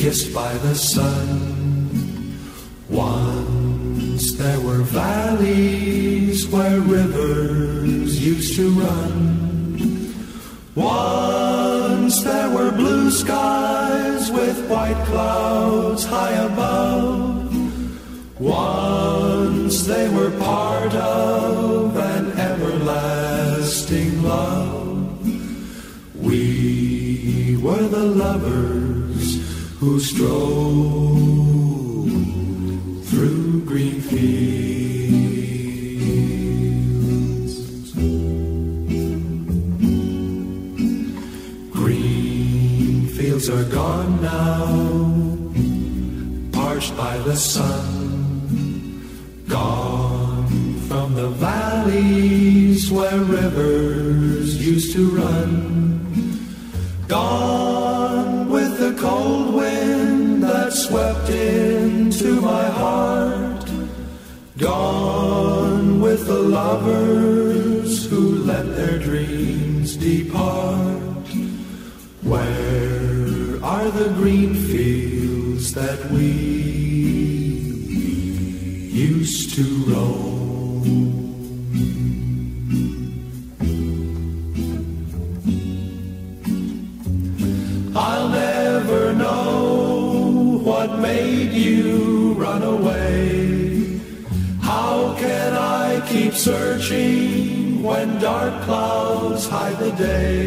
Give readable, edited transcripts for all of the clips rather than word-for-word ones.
kissed by the sun. Once there were valleys where rivers used to run. Once there were blue skies with white clouds high above. Once they were part of an everlasting love. We were the lovers who strolled through green fields. Green fields are gone now, parched by the sun. Gone from the valleys where rivers used to run. Gone with the cold wind that swept into my heart. Gone with the lovers who let their dreams depart. Where are the green fields that we used to roam? I'll never know what made you run away. How can I keep searching when dark clouds hide the day?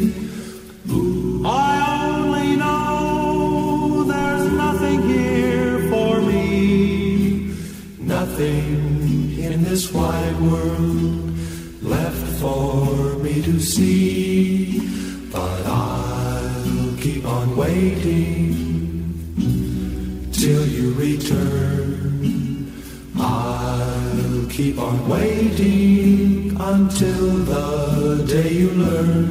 I only know there's nothing here for me. Nothing in this wide world left for me to see. But I'll keep on waiting till you return. I'll keep on waiting until the day you learn.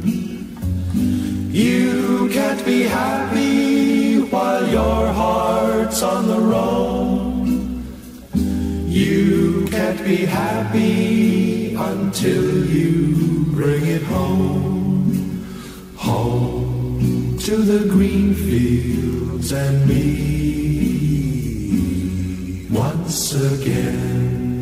You can't be happy while your heart's on the roam. You can't be happy until you bring it home. Home to the green fields and me once again.